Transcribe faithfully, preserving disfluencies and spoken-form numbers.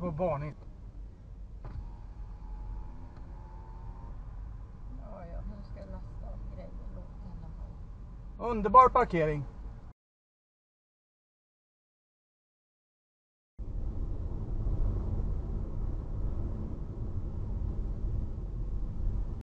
på varning. Ja, ja, nu ska jag lasta av grejer. Låt henne ha. Underbar parkering.